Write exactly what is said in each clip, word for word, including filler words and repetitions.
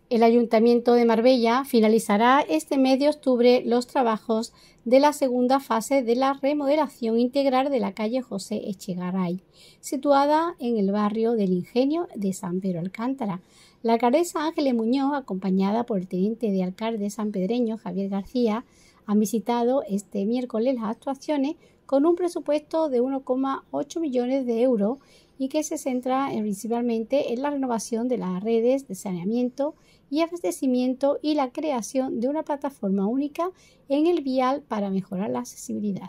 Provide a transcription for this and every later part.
El Ayuntamiento de Marbella finalizará este mes de octubre los trabajos de la segunda fase de la remodelación integral de la calle José Echegaray, situada en el barrio del Ingenio de San Pedro Alcántara. La alcaldesa Ángeles Muñoz, acompañada por el teniente de alcalde sanpedreño Javier García, han visitado este miércoles las actuaciones con un presupuesto de uno coma ocho millones de euros y que se centra principalmente en la renovación de las redes de saneamiento y abastecimiento y la creación de una plataforma única en el vial para mejorar la accesibilidad.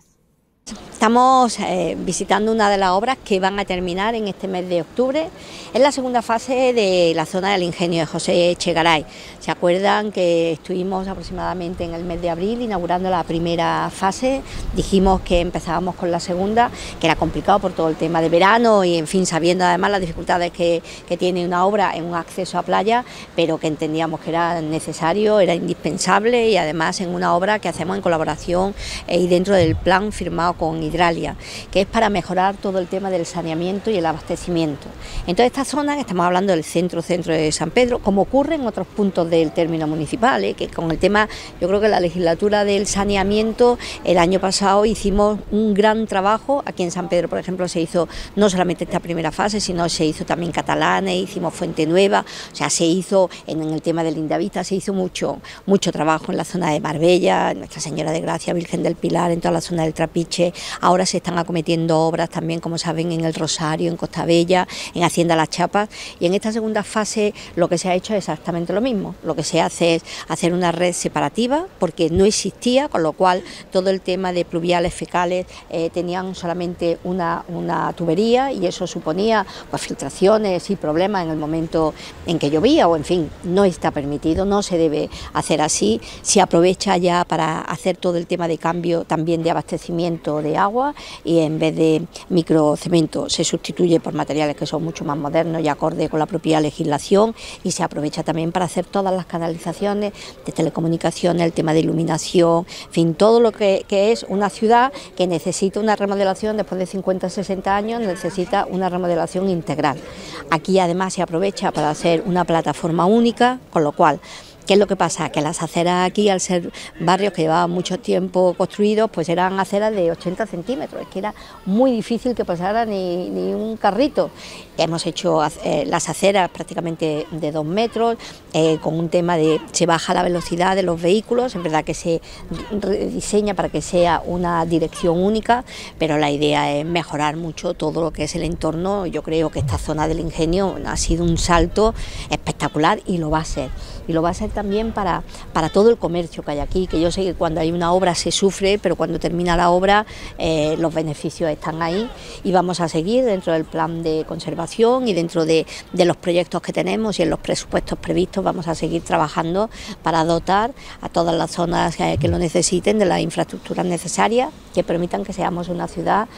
Estamos eh, visitando una de las obras que van a terminar en este mes de octubre. Es la segunda fase de la zona del Ingenio de José Echegaray. ¿Se acuerdan que estuvimos aproximadamente en el mes de abril inaugurando la primera fase? Dijimos que empezábamos con la segunda, que era complicado por todo el tema de verano y, en fin, sabiendo además las dificultades que, que tiene una obra en un acceso a playa, pero que entendíamos que era necesario, era indispensable y además en una obra que hacemos en colaboración eh, y dentro del plan firmado con Hidralia, que es para mejorar todo el tema del saneamiento y el abastecimiento. En toda esta zona, que estamos hablando del centro, centro de San Pedro, como ocurre en otros puntos del término municipal, ¿eh? que con el tema, yo creo que la legislatura del saneamiento, el año pasado hicimos un gran trabajo. Aquí en San Pedro, por ejemplo, se hizo no solamente esta primera fase, sino se hizo también Catalanes, hicimos Fuente Nueva, o sea, se hizo en, en el tema del Lindavista, se hizo mucho, mucho trabajo en la zona de Marbella, Nuestra Señora de Gracia, Virgen del Pilar, en toda la zona del Trapiche. Ahora se están acometiendo obras también, como saben, en el Rosario, en Costa Bella, en Hacienda Las Chapas, y en esta segunda fase lo que se ha hecho es exactamente lo mismo. Lo que se hace es hacer una red separativa, porque no existía, con lo cual todo el tema de pluviales, fecales, eh, tenían solamente una, una tubería y eso suponía pues filtraciones y problemas en el momento en que llovía, o en fin, no está permitido, no se debe hacer así. Se aprovecha ya para hacer todo el tema de cambio también de abastecimiento de agua, y en vez de microcemento se sustituye por materiales que son mucho más modernos y acorde con la propia legislación, y se aprovecha también para hacer todas las canalizaciones de telecomunicaciones, el tema de iluminación, en fin, todo lo que, que es una ciudad que necesita una remodelación después de cincuenta, sesenta años, necesita una remodelación integral. Aquí además se aprovecha para hacer una plataforma única, con lo cual, ¿qué es lo que pasa? Que las aceras aquí, al ser barrios que llevaban mucho tiempo construidos, pues eran aceras de ochenta centímetros, es que era muy difícil que pasara ni, ni un carrito. Hemos hecho eh, las aceras prácticamente de dos metros, eh, con un tema de se baja la velocidad de los vehículos, es verdad que se rediseña para que sea una dirección única, pero la idea es mejorar mucho todo lo que es el entorno. Yo creo que esta zona del Ingenio ha sido un salto espectacular y lo va a ser. Y lo va a ser también para, para todo el comercio que hay aquí, que yo sé que cuando hay una obra se sufre, pero cuando termina la obra eh, los beneficios están ahí, y vamos a seguir dentro del plan de conservación y dentro de, de los proyectos que tenemos y en los presupuestos previstos. Vamos a seguir trabajando para dotar a todas las zonas que, que lo necesiten de las infraestructuras necesarias que permitan que seamos una ciudad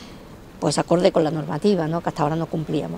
pues acorde con la normativa, ¿no?, que hasta ahora no cumplíamos.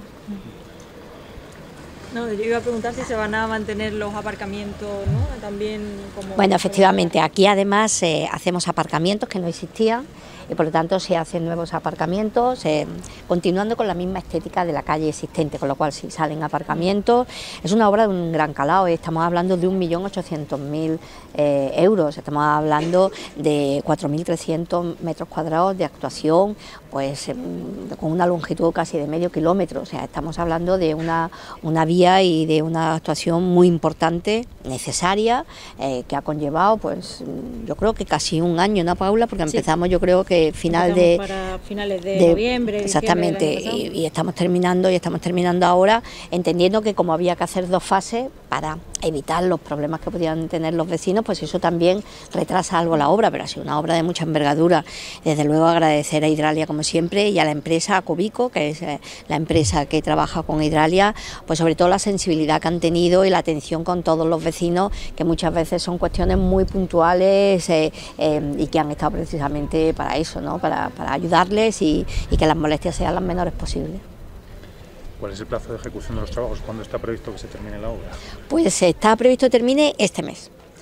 No, yo iba a preguntar si se van a mantener los aparcamientos, ¿no?, también como... Bueno, efectivamente, aquí además eh, hacemos aparcamientos que no existían y por lo tanto se hacen nuevos aparcamientos, eh, continuando con la misma estética de la calle existente, con lo cual si salen aparcamientos. Es una obra de un gran calado, estamos hablando de un millón ochocientos mil eh, euros, estamos hablando de cuatro mil trescientos metros cuadrados de actuación, pues eh, con una longitud casi de medio kilómetro, o sea, estamos hablando de una, una vía y de una actuación muy importante, necesaria, eh, que ha conllevado, pues yo creo que casi un año, ¿no, Paula? Porque sí. Empezamos, yo creo que final de... para finales de, de noviembre, exactamente, y, y estamos terminando, y estamos terminando ahora, entendiendo que como había que hacer dos fases para evitar los problemas que podían tener los vecinos, pues eso también retrasa algo la obra, pero ha sido una obra de mucha envergadura. Desde luego agradecer a Hidralia como siempre y a la empresa, a Cobico, que es la empresa que trabaja con Hidralia, pues sobre todo la sensibilidad que han tenido y la atención con todos los vecinos, que muchas veces son cuestiones muy puntuales eh, eh, y que han estado precisamente para eso, ¿no?, para, para ayudarles y, y que las molestias sean las menores posibles. ¿Cuál es el plazo de ejecución de los trabajos? ¿Cuándo está previsto que se termine la obra? Pues está previsto que termine este mes.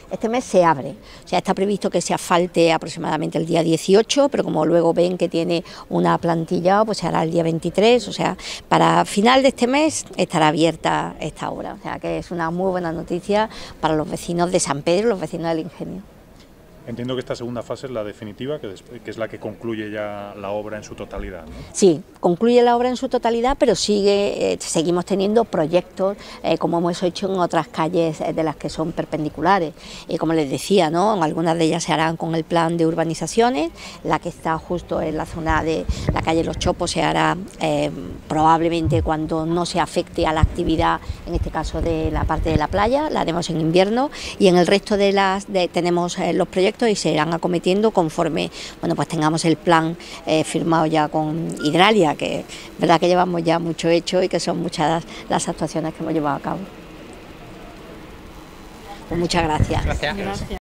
Este mes se abre, o sea, está previsto que se asfalte aproximadamente el día dieciocho, pero como luego ven que tiene una plantilla, pues se hará el día veintitrés, o sea, para final de este mes estará abierta esta obra, o sea, que es una muy buena noticia para los vecinos de San Pedro, los vecinos del Ingenio. Entiendo que esta segunda fase es la definitiva, que, que es la que concluye ya la obra en su totalidad, ¿no? Sí, concluye la obra en su totalidad, pero sigue, eh, seguimos teniendo proyectos, eh, como hemos hecho en otras calles eh, de las que son perpendiculares. Y como les decía, ¿no?, en algunas de ellas se harán con el plan de urbanizaciones, la que está justo en la zona de la calle Los Chopos se hará eh, probablemente cuando no se afecte a la actividad, en este caso de la parte de la playa, la haremos en invierno, y en el resto de las de, tenemos eh, los proyectos y se irán acometiendo conforme, bueno, pues tengamos el plan eh, firmado ya con Hidralia, que es verdad que llevamos ya mucho hecho y que son muchas las actuaciones que hemos llevado a cabo. Pues muchas gracias. Gracias. Gracias.